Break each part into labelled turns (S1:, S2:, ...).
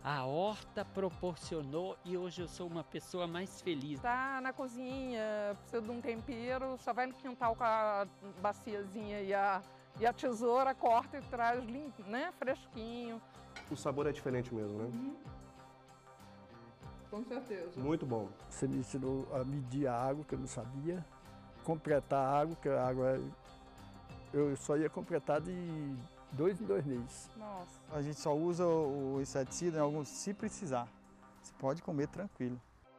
S1: A horta proporcionou e hoje eu sou uma pessoa mais feliz.
S2: Tá na cozinha, precisa de um tempero, só vai no quintal com a baciazinha e a tesoura, corta e traz limpo, né? Fresquinho.
S3: O sabor é diferente mesmo, né?
S2: Com certeza.
S3: Muito bom.
S4: Você me ensinou a medir a água, que eu não sabia, completar a água, que a água eu só ia completar de 2 em 2 meses.
S2: Nossa.
S5: A gente só usa o inseticida em alguns, se precisar. Você pode comer tranquilo.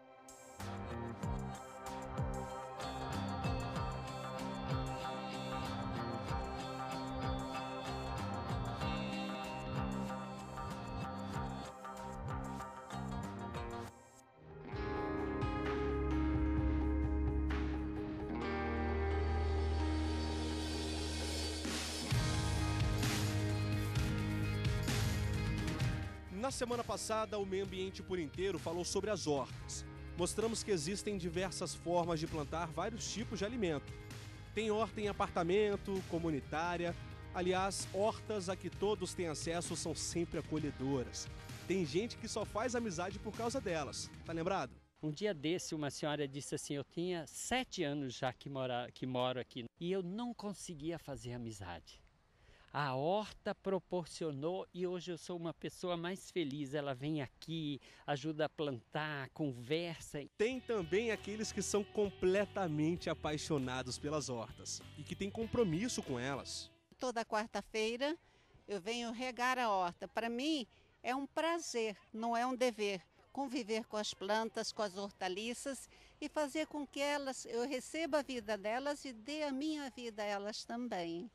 S6: Na semana passada, o Meio Ambiente por Inteiro falou sobre as hortas. Mostramos que existem diversas formas de plantar vários tipos de alimento. Tem horta em apartamento, comunitária. Aliás, hortas a que todos têm acesso são sempre acolhedoras. Tem gente que só faz amizade por causa delas. Tá lembrado?
S1: Um dia desse, uma senhora disse assim, eu tinha 7 anos já que moro aqui e eu não conseguia fazer amizade. A horta proporcionou e hoje eu sou uma pessoa mais feliz. Ela vem aqui, ajuda a plantar, conversa.
S6: Tem também aqueles que são completamente apaixonados pelas hortas e que têm compromisso com elas.
S7: Toda quarta-feira eu venho regar a horta. Para mim é um prazer, não é um dever. Conviver com as plantas, com as hortaliças e fazer com que eu receba a vida delas e dê a minha vida a elas também.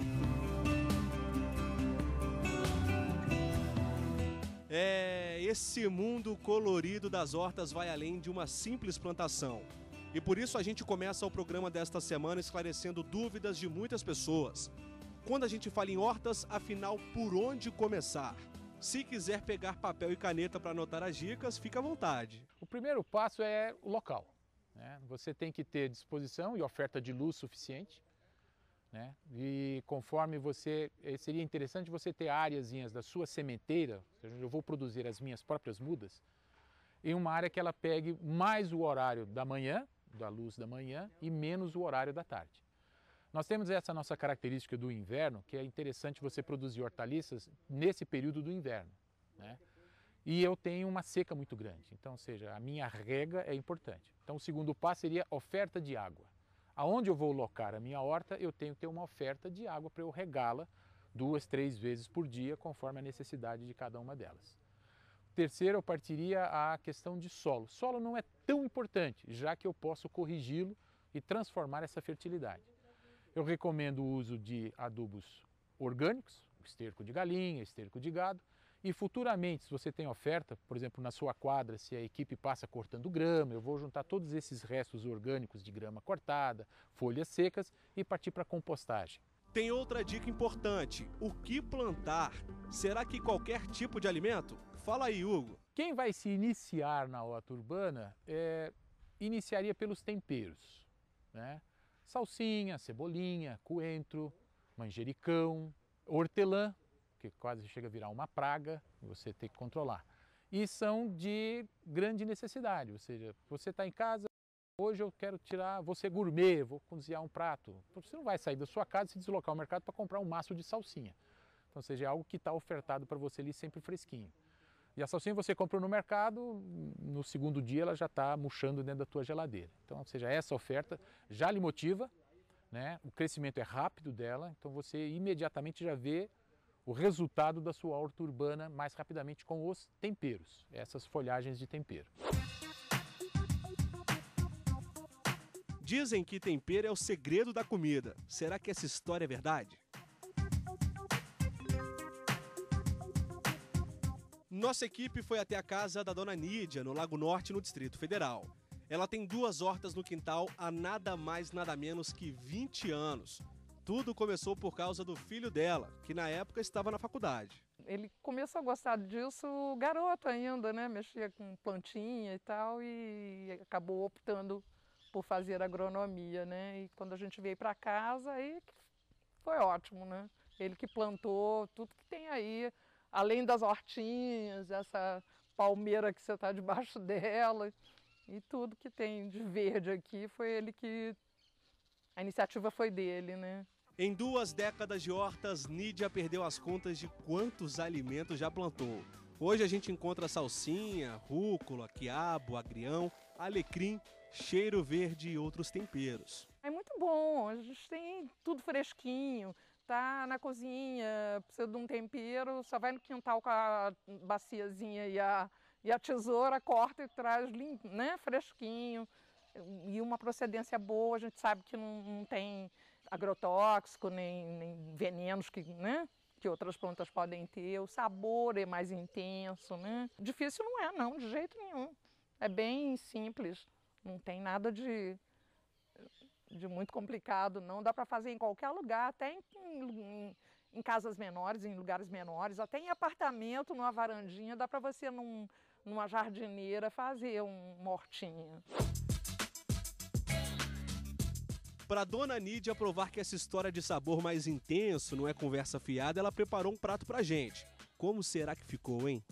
S6: Esse mundo colorido das hortas vai além de uma simples plantação. E por isso a gente começa o programa desta semana esclarecendo dúvidas de muitas pessoas. Quando a gente fala em hortas, afinal, por onde começar? Se quiser pegar papel e caneta para anotar as dicas, fica à vontade.
S8: O primeiro passo é o local, né? Você tem que ter disposição e oferta de luz suficiente, né? E conforme seria interessante você ter áreazinhas da sua sementeira, ou seja, eu vou produzir as minhas próprias mudas, em uma área que ela pegue mais o horário da manhã, da luz da manhã, e menos o horário da tarde. Nós temos essa nossa característica do inverno, que é interessante você produzir hortaliças nesse período do inverno, né? E eu tenho uma seca muito grande, então, ou seja, a minha rega é importante. Então, o segundo passo seria oferta de água. Aonde eu vou locar a minha horta, eu tenho que ter uma oferta de água para eu regá-la 2, 3 vezes por dia, conforme a necessidade de cada uma delas. Terceiro, eu partiria a questão de solo. Solo não é tão importante, já que eu posso corrigi-lo e transformar essa fertilidade. Eu recomendo o uso de adubos orgânicos, esterco de galinha, esterco de gado, e futuramente, se você tem oferta, por exemplo, na sua quadra, se a equipe passa cortando grama, eu vou juntar todos esses restos orgânicos de grama cortada, folhas secas e partir para a compostagem.
S6: Tem outra dica importante, o que plantar? Será que qualquer tipo de alimento? Fala aí, Hugo.
S8: Quem vai se iniciar na horta urbana, iniciaria pelos temperos, né? Salsinha, cebolinha, coentro, manjericão, hortelã, que quase chega a virar uma praga, e você tem que controlar. E são de grande necessidade, ou seja, você está em casa, hoje eu quero vou ser gourmet, vou cozinhar um prato. Você não vai sair da sua casa e se deslocar ao mercado para comprar um maço de salsinha. Então, ou seja, é algo que está ofertado para você ali sempre fresquinho. E a salsinha você comprou no mercado, no segundo dia ela já está murchando dentro da tua geladeira. Então, ou seja, essa oferta já lhe motiva, né? O crescimento é rápido dela, então você imediatamente já vê o resultado da sua horta urbana mais rapidamente com os temperos, essas folhagens de tempero.
S6: Dizem que tempero é o segredo da comida. Será que essa história é verdade? Nossa equipe foi até a casa da Dona Nídia, no Lago Norte, no Distrito Federal. Ela tem 2 hortas no quintal há nada mais nada menos que 20 anos. Tudo começou por causa do filho dela, que na época estava na faculdade.
S2: Ele começou a gostar disso garoto ainda, né? Mexia com plantinha e tal e acabou optando por fazer agronomia, né? E quando a gente veio para casa, aí foi ótimo, né? Ele que plantou tudo que tem aí, além das hortinhas, essa palmeira que você está debaixo dela e tudo que tem de verde aqui, foi ele que... A iniciativa foi dele, né?
S6: Em 2 décadas de hortas, Nídia perdeu as contas de quantos alimentos já plantou. Hoje a gente encontra salsinha, rúcula, quiabo, agrião, alecrim, cheiro verde e outros temperos.
S2: É muito bom, a gente tem tudo fresquinho, tá na cozinha, precisa de um tempero, só vai no quintal com a baciazinha e a tesoura, corta e traz limpo, né, fresquinho. E uma procedência boa, a gente sabe que não tem agrotóxico, nem venenos que, né, que outras plantas podem ter. O sabor é mais intenso, né? Difícil não é, não, de jeito nenhum. É bem simples, não tem nada de muito complicado, não. Dá para fazer em qualquer lugar, até em casas menores, em lugares menores, até em apartamento, numa varandinha, dá para você, numa jardineira, fazer uma hortinha.
S6: Para dona Nídia provar que essa história de sabor mais intenso não é conversa fiada, ela preparou um prato pra gente. Como será que ficou, hein?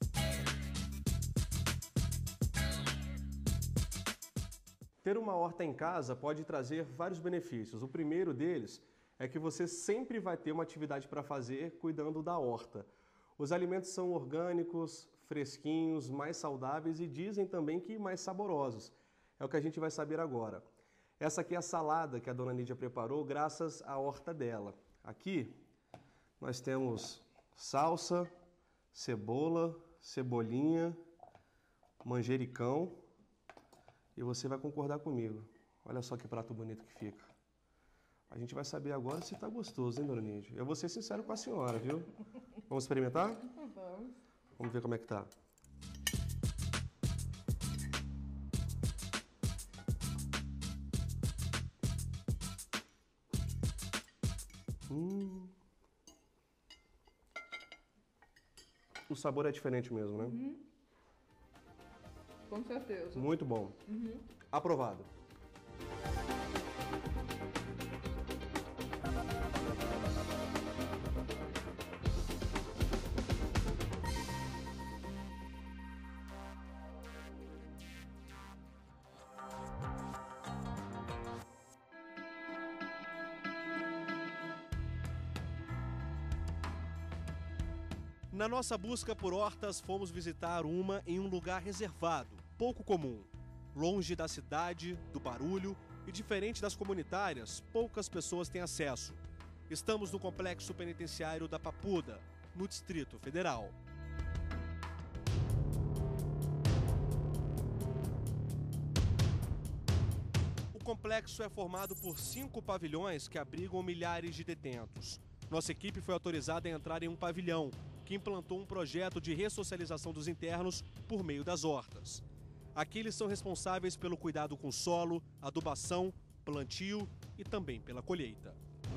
S3: Ter uma horta em casa pode trazer vários benefícios. O primeiro deles é que você sempre vai ter uma atividade para fazer cuidando da horta. Os alimentos são orgânicos, fresquinhos, mais saudáveis e dizem também que mais saborosos. É o que a gente vai saber agora. Essa aqui é a salada que a dona Nídia preparou graças à horta dela. Aqui nós temos salsa, cebola, cebolinha, manjericão e você vai concordar comigo. Olha só que prato bonito que fica. A gente vai saber agora se está gostoso, hein, dona Nídia? Eu vou ser sincero com a senhora, viu? Vamos experimentar?
S2: Vamos.
S3: Vamos ver como é que tá. O sabor é diferente mesmo, né?
S2: Com certeza.
S3: Muito bom. Aprovado.
S6: Na nossa busca por hortas, fomos visitar uma em um lugar reservado, pouco comum. Longe da cidade, do barulho e diferente das comunitárias, poucas pessoas têm acesso. Estamos no complexo penitenciário da Papuda, no Distrito Federal. O complexo é formado por 5 pavilhões que abrigam milhares de detentos. Nossa equipe foi autorizada a entrar em um pavilhão, que implantou um projeto de ressocialização dos internos por meio das hortas. Aqui eles são responsáveis pelo cuidado com o solo, adubação, plantio e também pela colheita.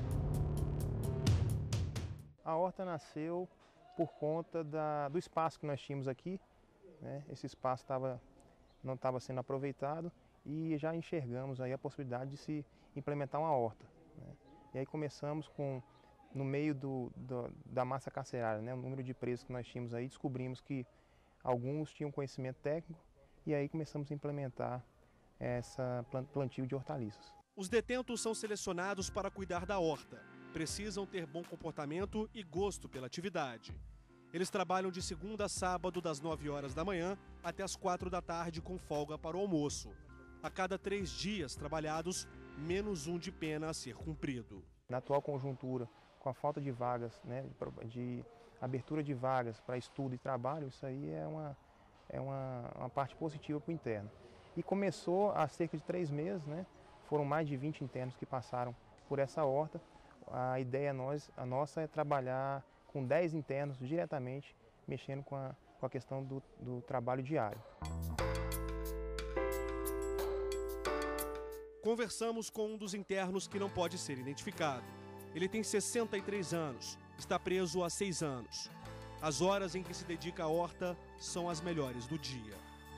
S9: A horta nasceu por conta do espaço que nós tínhamos aqui, né? Esse espaço não estava sendo aproveitado e já enxergamos aí a possibilidade de se implementar uma horta, né? E aí começamos no meio da massa carcerária, né? O número de presos que nós tínhamos aí, descobrimos que alguns tinham conhecimento técnico e aí começamos a implementar essa plantio de hortaliças.
S6: Os detentos são selecionados para cuidar da horta. Precisam ter bom comportamento e gosto pela atividade. Eles trabalham de segunda a sábado, das 9 horas da manhã até as 4 da tarde, com folga para o almoço. A cada 3 dias trabalhados, menos um de pena a ser cumprido.
S9: Na atual conjuntura, com a falta de vagas, né, de abertura de vagas para estudo e trabalho, isso aí é uma parte positiva para o interno. E começou há cerca de 3 meses, né, foram mais de 20 internos que passaram por essa horta. A ideia nossa é trabalhar com 10 internos diretamente, mexendo com a questão do trabalho diário.
S6: Conversamos com um dos internos que não pode ser identificado. Ele tem 63 anos, está preso há 6 anos. As horas em que se dedica à horta são as melhores do dia.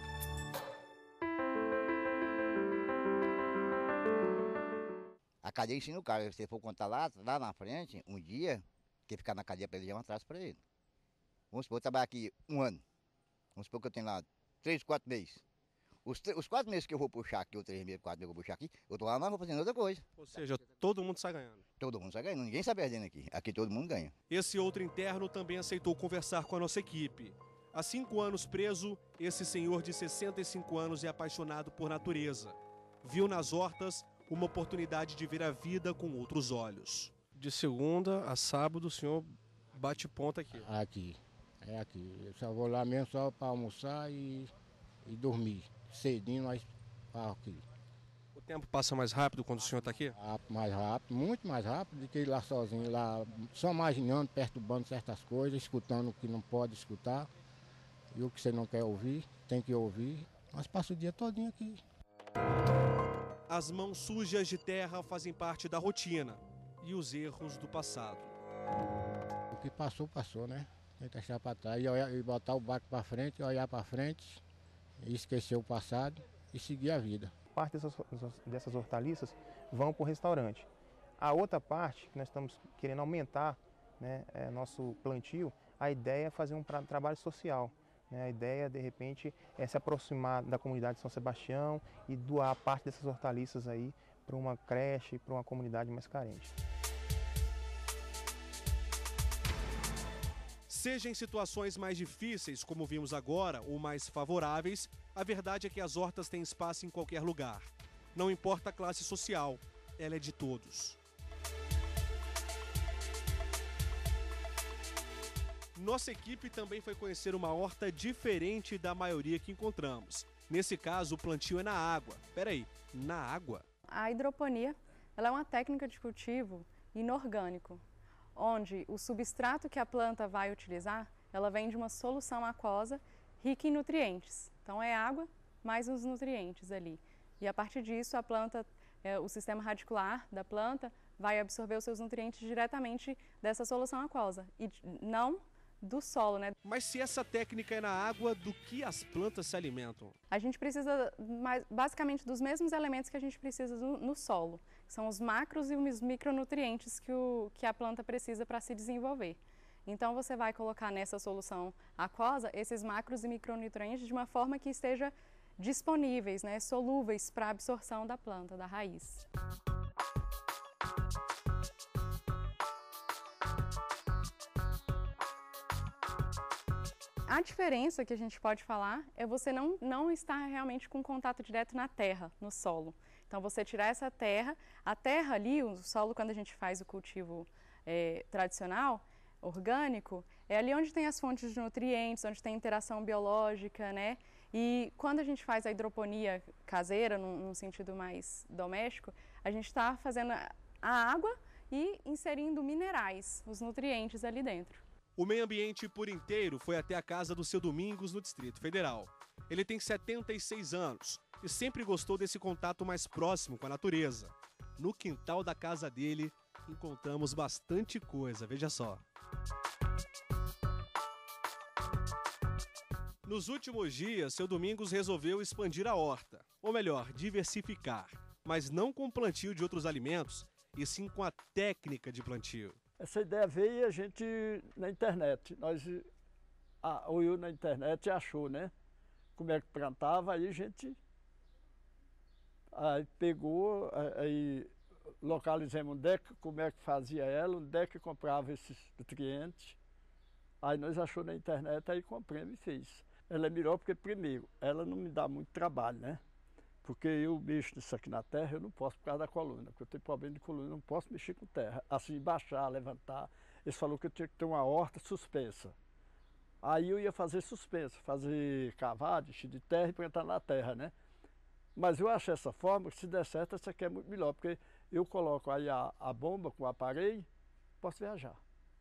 S10: A cadeia ensina o cara, se você for contar lá na frente, um dia, que ficar na cadeia para ele já é um atraso para ele. Vamos supor, eu trabalho aqui 1 ano. Vamos supor que eu tenho lá 3, 4 meses. Os 4 meses que eu vou puxar aqui, ou 3 meses, 4 meses que eu vou puxar aqui, eu tô lá, mas vou fazendo outra coisa.
S6: Ou seja, todo mundo sai ganhando.
S10: Todo mundo sai ganhando, ninguém está perdendo aqui. Aqui todo mundo ganha.
S6: Esse outro interno também aceitou conversar com a nossa equipe. Há 5 anos preso, esse senhor de 65 anos é apaixonado por natureza. Viu nas hortas uma oportunidade de ver a vida com outros olhos. De segunda a sábado, o senhor bate ponta aqui.
S11: Aqui, é aqui. Eu só vou lá mesmo só para almoçar e dormir. Cedinho, mas aqui.
S6: O tempo passa mais rápido quando o senhor está aqui?
S11: Mais rápido, muito mais rápido do que ir lá sozinho, lá só imaginando, perturbando certas coisas, escutando o que não pode escutar. E o que você não quer ouvir, tem que ouvir. Mas passa o dia todinho aqui.
S6: As mãos sujas de terra fazem parte da rotina e os erros do passado.
S11: O que passou, passou, né? Tem que deixar para trás e botar o barco para frente, olhar para frente, e esquecer o passado e seguir a vida.
S9: Parte dessas hortaliças vão para o restaurante. A outra parte, que nós estamos querendo aumentar, né, nosso plantio, a ideia é fazer um trabalho social. A ideia, de repente, é se aproximar da comunidade de São Sebastião e doar parte dessas hortaliças aí para uma creche, para uma comunidade mais carente.
S6: Seja em situações mais difíceis, como vimos agora, ou mais favoráveis, a verdade é que as hortas têm espaço em qualquer lugar. Não importa a classe social, ela é de todos. Nossa equipe também foi conhecer uma horta diferente da maioria que encontramos. Nesse caso, o plantio é na água. Peraí, na água?
S12: A hidroponia, ela é uma técnica de cultivo inorgânico, onde o substrato que a planta vai utilizar, ela vem de uma solução aquosa rica em nutrientes. Então é água mais os nutrientes ali. E a partir disso, a planta, o sistema radicular da planta vai absorver os seus nutrientes diretamente dessa solução aquosa e não do solo, né?
S6: Mas se essa técnica é na água, do que as plantas se alimentam?
S12: A gente precisa basicamente dos mesmos elementos que a gente precisa no solo. São os macros e os micronutrientes que a planta precisa para se desenvolver. Então você vai colocar nessa solução aquosa esses macros e micronutrientes de uma forma que esteja disponíveis, né, solúveis para a absorção da planta, da raiz. A diferença que a gente pode falar é você não estar realmente com contato direto na terra, no solo. Então você tirar essa terra, a terra ali, o solo quando a gente faz o cultivo tradicional, orgânico, é ali onde tem as fontes de nutrientes, onde tem interação biológica, né? E quando a gente faz a hidroponia caseira, num sentido mais doméstico, a gente está fazendo a água e inserindo minerais, os nutrientes ali dentro.
S6: O Meio Ambiente por inteiro foi até a casa do seu Domingos, no Distrito Federal. Ele tem 76 anos e sempre gostou desse contato mais próximo com a natureza. No quintal da casa dele, encontramos bastante coisa, veja só. Nos últimos dias, seu Domingos resolveu expandir a horta, ou melhor, diversificar, mas não com o plantio de outros alimentos, e sim com a técnica de plantio.
S4: Essa ideia veio a gente na internet. Nós olhou na internet e achou, né? Como é que plantava, aí a gente pegou, aí localizamos onde é que, como é que fazia ela, onde é que comprava esses nutrientes. Aí nós achou na internet, aí compramos e fez. Ela é melhor porque, primeiro, ela não me dá muito trabalho, né? Porque eu mexo nisso aqui na terra, eu não posso por causa da coluna, porque eu tenho problema de coluna, eu não posso mexer com terra. Assim, baixar, levantar. Eles falaram que eu tinha que ter uma horta suspensa. Aí eu ia fazer suspensa, fazer cavado, encher de terra e plantar na terra, né? Mas eu achei essa forma, que se der certo, essa aqui é muito melhor, porque eu coloco aí a bomba com o aparelho, posso viajar.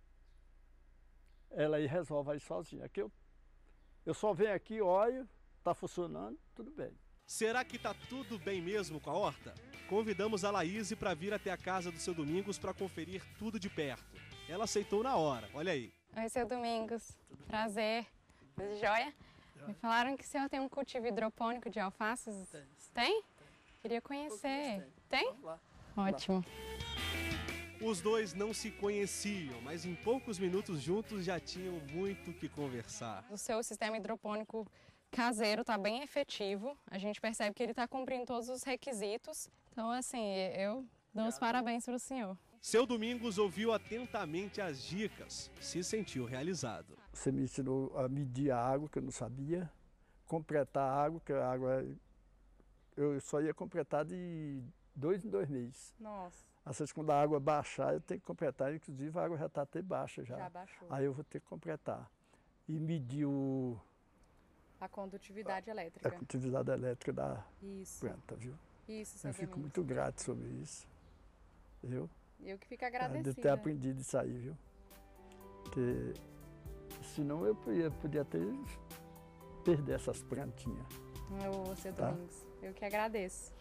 S4: Ela aí resolve aí sozinha. Aqui eu só venho aqui, olho, está funcionando, tudo bem.
S6: Será que tá tudo bem mesmo com a horta? Convidamos a Laís para vir até a casa do seu Domingos para conferir tudo de perto. Ela aceitou na hora, olha aí.
S12: Oi, seu Domingos. Prazer. Tudo jóia? Me falaram que o senhor tem um cultivo hidropônico de alfaces. Tem? Queria conhecer. Tem? Ótimo.
S6: Os dois não se conheciam, mas em poucos minutos juntos já tinham muito o que conversar.
S12: O seu sistema hidropônico caseiro está bem efetivo. A gente percebe que ele está cumprindo todos os requisitos. Então, assim, eu dou os parabéns para o senhor.
S6: Seu Domingos ouviu atentamente as dicas, se sentiu realizado.
S4: Você me ensinou a medir a água, que eu não sabia, completar a água, que a água eu só ia completar de 2 em 2 meses.
S12: Nossa.
S4: Às vezes, quando a água baixar, eu tenho que completar, inclusive a água já está até baixa já.
S12: Já baixou.
S4: Aí eu vou ter que completar. E medir
S12: a condutividade elétrica.
S4: A condutividade elétrica da
S12: Isso.
S4: planta, viu?
S12: Isso, seu
S4: Eu fico
S12: Domingos.
S4: muito grato sobre isso, viu?
S12: Eu que fico agradecida.
S4: De ter aprendido isso aí, viu? Porque senão eu podia até perder essas plantinhas.
S12: Seu Domingos, eu que agradeço.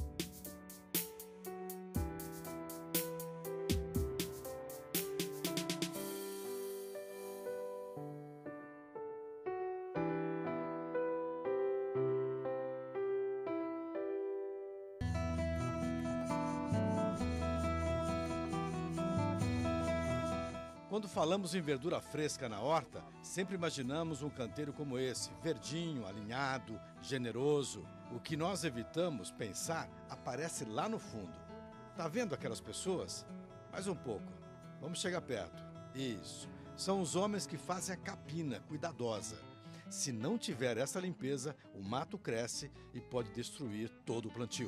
S13: Quando falamos em verdura fresca na horta, sempre imaginamos um canteiro como esse, verdinho, alinhado, generoso. O que nós evitamos pensar aparece lá no fundo. Tá vendo aquelas pessoas? Mais um pouco. Vamos chegar perto. Isso. São os homens que fazem a capina cuidadosa. Se não tiver essa limpeza, o mato cresce e pode destruir todo o plantio.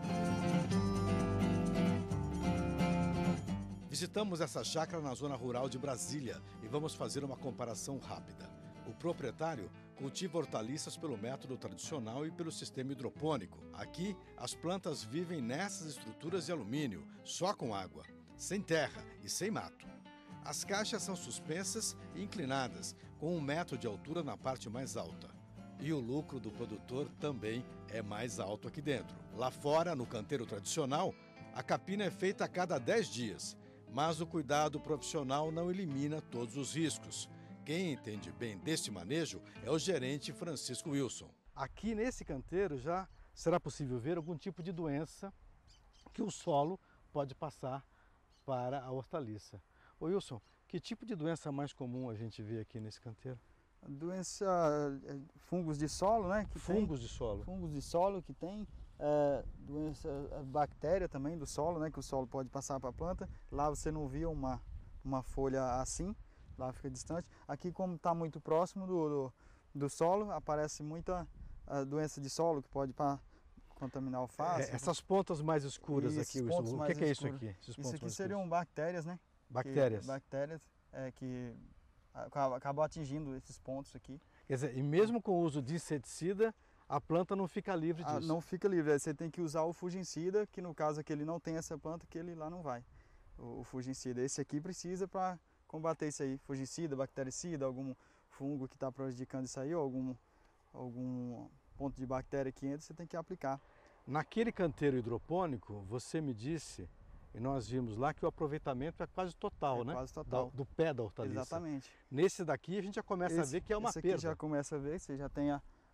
S13: Visitamos essa chácara na zona rural de Brasília e vamos fazer uma comparação rápida. O proprietário cultiva hortaliças pelo método tradicional e pelo sistema hidropônico. Aqui, as plantas vivem nessas estruturas de alumínio, só com água, sem terra e sem mato. As caixas são suspensas e inclinadas, com 1 metro de altura na parte mais alta. E o lucro do produtor também é mais alto aqui dentro. Lá fora, no canteiro tradicional, a capina é feita a cada 10 dias. Mas o cuidado profissional não elimina todos os riscos. Quem entende bem deste manejo é o gerente Francisco Wilson.
S14: Aqui nesse canteiro já será possível ver algum tipo de doença que o solo pode passar para a hortaliça. Ô Wilson, que tipo de doença mais comum a gente vê aqui nesse canteiro?
S5: Doença, fungos de solo, né?
S14: Fungos de solo.
S5: Fungos de solo que tem. Doença, bactéria também do solo, né, que o solo pode passar para a planta. Lá você não via uma folha assim, lá fica distante. Aqui, como está muito próximo do solo, aparece muita doença de solo que pode contaminar a alface.
S14: Essas pontas mais escuras aqui, Wilson, o que é isso aqui?
S5: Isso aqui seriam bactérias, né?
S14: Bactérias?
S5: Bactérias que acabam atingindo esses pontos aqui.
S14: Quer dizer, e mesmo com o uso de inseticida, a planta não fica livre disso?
S5: Não fica livre, você tem que usar o fungicida, que no caso aqui ele não tem essa planta, que ele lá não vai. O fungicida, esse aqui precisa para combater isso aí, fungicida, bactericida, algum fungo que está prejudicando isso aí, ou algum ponto de bactéria que entra, você tem que aplicar.
S14: Naquele canteiro hidropônico, você me disse, e nós vimos lá, que o aproveitamento é quase total, né?
S5: Quase total.
S14: Do pé da hortaliça.
S5: Exatamente.
S14: Nesse daqui a gente já começa a ver que é uma perda.
S5: Esse aqui já começa a ver, você já tem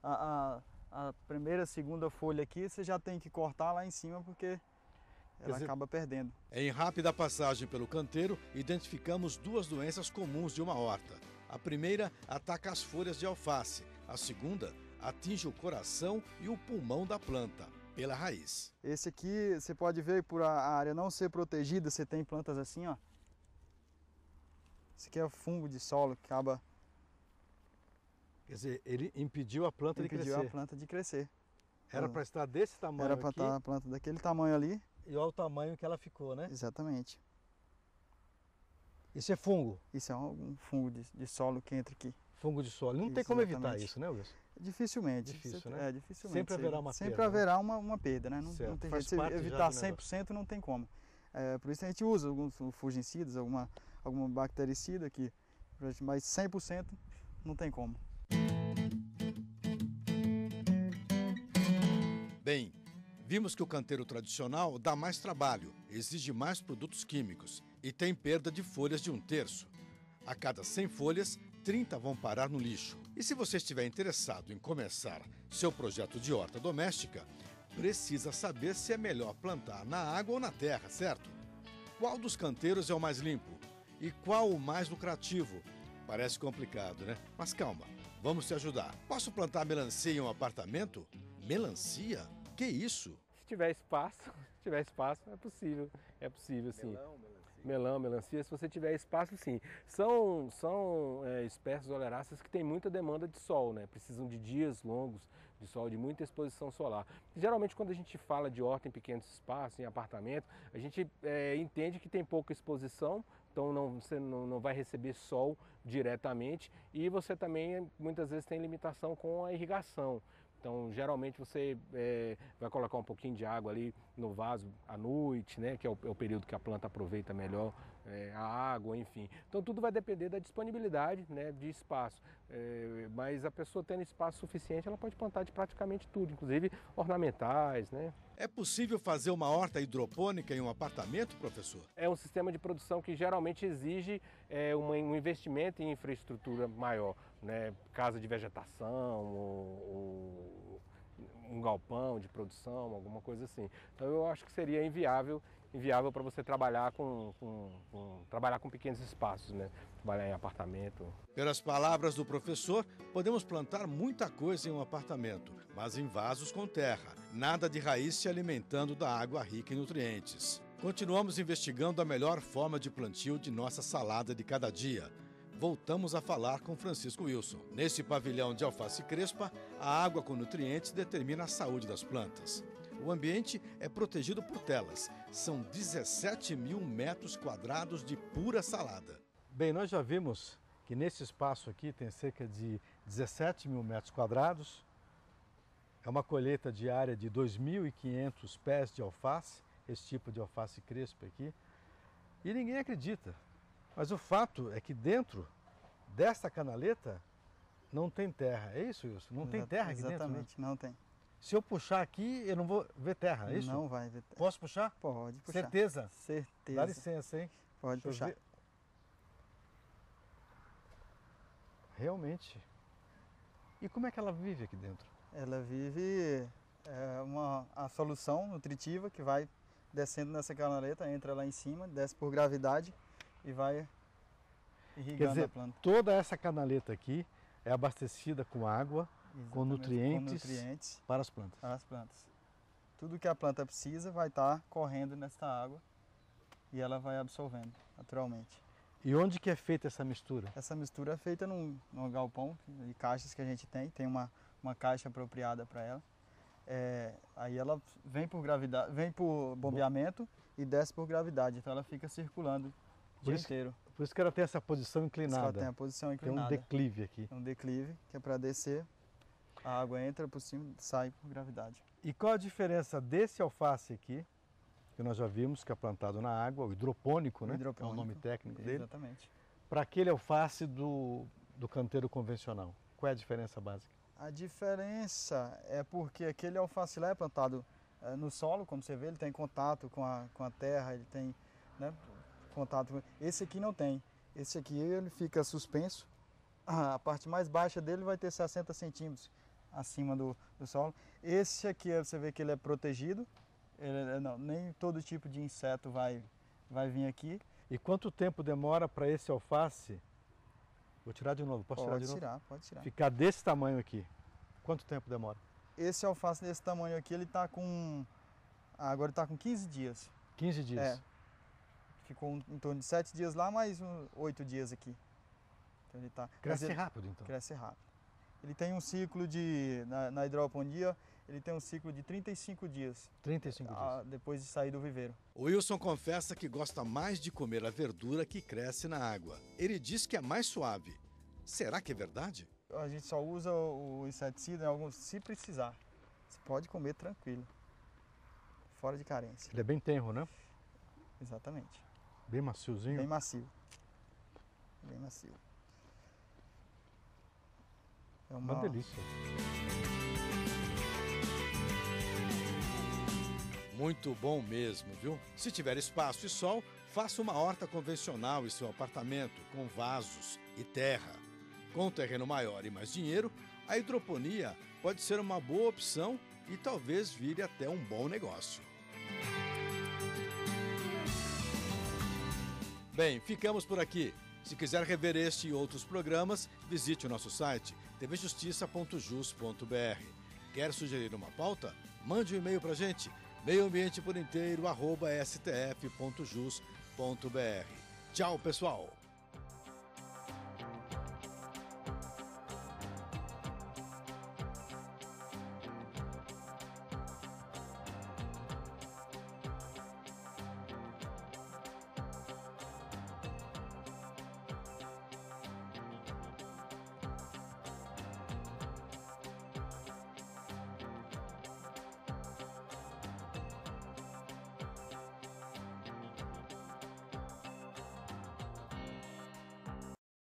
S5: a primeira, segunda folha aqui, você já tem que cortar lá em cima, porque ela acaba perdendo.
S13: Em rápida passagem pelo canteiro, identificamos 2 doenças comuns de uma horta. A primeira ataca as folhas de alface. A segunda atinge o coração e o pulmão da planta, pela raiz.
S5: Esse aqui, você pode ver, por a área não ser protegida, você tem plantas assim, ó. Esse aqui é o fungo de solo que acaba...
S14: Quer dizer, ele impediu a planta de crescer.
S5: Impediu a planta de crescer.
S14: Era para estar desse tamanho aqui.
S5: Era para estar a planta daquele tamanho ali.
S14: E olha o tamanho que ela ficou, né?
S5: Exatamente.
S14: Isso é fungo?
S5: Isso é um fungo de solo que entra aqui.
S14: Fungo de solo. Não tem como evitar isso, né, Wilson?
S5: Dificilmente.
S14: Difícil, né?
S5: Dificilmente.
S14: Sempre haverá uma perda.
S5: Sempre haverá uma perda, né? Não tem jeito. Se evitar 100% não tem como. Por isso a gente usa alguns fungicidas, alguma bactericida aqui, mas 100% não tem como.
S13: Bem, vimos que o canteiro tradicional dá mais trabalho, exige mais produtos químicos e tem perda de folhas de 1/3. A cada 100 folhas, 30 vão parar no lixo. E se você estiver interessado em começar seu projeto de horta doméstica, precisa saber se é melhor plantar na água ou na terra, certo? Qual dos canteiros é o mais limpo? E qual o mais lucrativo? Parece complicado, né? Mas calma, vamos te ajudar. Posso plantar melancia em um apartamento? Melancia? Que isso?
S15: Se tiver espaço, é possível sim. Melão, melancia, se você tiver espaço, sim. São espécies oleráceas que têm muita demanda de sol, né? Precisam de dias longos de sol, de muita exposição solar. Geralmente, quando a gente fala de horta em pequenos espaços, em apartamento, a gente entende que tem pouca exposição, então você não vai receber sol diretamente, e você também muitas vezes tem limitação com a irrigação. Então, geralmente você vai colocar um pouquinho de água ali no vaso à noite, né, que é o período que a planta aproveita melhor a água, enfim. Então, tudo vai depender da disponibilidade, né, de espaço. Mas a pessoa tendo espaço suficiente, ela pode plantar de praticamente tudo, inclusive ornamentais, né.
S13: É possível fazer uma horta hidropônica em um apartamento, professor?
S15: É um sistema de produção que geralmente exige um investimento em infraestrutura maior, né? Casa de vegetação, ou um galpão de produção, alguma coisa assim. Então eu acho que seria inviável para você trabalhar com pequenos espaços, né? Trabalhar em apartamento.
S13: Pelas palavras do professor, podemos plantar muita coisa em um apartamento, mas em vasos com terra. Nada de raiz se alimentando da água rica em nutrientes. Continuamos investigando a melhor forma de plantio de nossa salada de cada dia. Voltamos a falar com Francisco Wilson. Nesse pavilhão de alface crespa, a água com nutrientes determina a saúde das plantas. O ambiente é protegido por telas. São 17 mil metros quadrados de pura salada.
S14: Bem, nós já vimos que nesse espaço aqui tem cerca de 17 mil metros quadrados. É uma colheita diária de 2.500 pés de alface, esse tipo de alface crespa aqui. E ninguém acredita. Mas o fato é que dentro dessa canaleta não tem terra. É isso, Wilson? Não tem terra aqui dentro?
S5: Exatamente, não tem.
S14: Se eu puxar aqui, eu não vou ver terra, é isso?
S5: Não vai ver terra.
S14: Posso puxar?
S5: Pode puxar.
S14: Certeza?
S5: Certeza.
S14: Dá licença, hein?
S5: Pode puxar.
S14: Realmente. E como é que ela vive aqui dentro?
S5: Ela vive a solução nutritiva que vai descendo nessa canaleta, entra lá em cima, desce por gravidade e vai irrigando
S14: Quer dizer,
S5: a planta.
S14: Toda essa canaleta aqui é abastecida com água, com nutrientes para as plantas.
S5: Para as plantas. Tudo que a planta precisa vai estar correndo nessa água e ela vai absorvendo naturalmente.
S14: E onde que é feita essa mistura?
S5: Essa mistura é feita num galpão de caixas que a gente tem uma caixa apropriada para ela. Aí ela vem por gravidade, vem por bombeamento e desce por gravidade, então ela fica circulando o dia inteiro.
S14: Por isso que ela tem essa posição inclinada.
S5: Ela tem a posição inclinada.
S14: Tem um declive aqui.
S5: Um declive que é para descer, a água entra por cima e sai por gravidade.
S14: E qual a diferença desse alface aqui, que nós já vimos que é plantado na água, o hidropônico, né? É o nome técnico dele.
S5: Exatamente.
S14: Para aquele alface do canteiro convencional. Qual é a diferença básica?
S5: A diferença é porque aquele alface lá é plantado no solo, como você vê, ele tem contato com a terra, ele tem, né, contato. Esse aqui não tem. Esse aqui ele fica suspenso. A parte mais baixa dele vai ter 60 centímetros acima do solo. Esse aqui você vê que ele é protegido. Nem todo tipo de inseto vai vir aqui.
S14: E quanto tempo demora para esse alface? Vou tirar de novo, posso tirar de novo?
S5: Pode tirar.
S14: Ficar desse tamanho aqui. Quanto tempo demora?
S5: Esse alface desse tamanho aqui, ele está com... Agora ele está com 15 dias.
S14: 15 dias?
S5: Ficou em torno de 7 dias lá, mais 8 dias aqui. Então ele tá...
S14: Cresce rápido, então?
S5: Cresce rápido. Ele tem um ciclo na hidroponia, ele tem um ciclo de 35 dias.
S14: 35 dias.
S5: Depois de sair do viveiro.
S13: O Wilson confessa que gosta mais de comer a verdura que cresce na água. Ele diz que é mais suave. Será que é verdade?
S5: A gente só usa o inseticida se precisar. Você pode comer tranquilo. Fora de carência.
S14: Ele é bem tenro, né?
S5: Exatamente.
S14: Bem maciozinho?
S5: Bem macio. Bem macio. É
S14: uma delícia.
S13: Muito bom mesmo, viu? Se tiver espaço e sol, faça uma horta convencional em seu apartamento, com vasos e terra. Com um terreno maior e mais dinheiro, a hidroponia pode ser uma boa opção e talvez vire até um bom negócio. Bem, ficamos por aqui. Se quiser rever este e outros programas, visite o nosso site tvjustiça.jus.br. Quer sugerir uma pauta? Mande um e-mail para a gente, meioambienteporinteiro@stf.jus.br. Tchau, pessoal!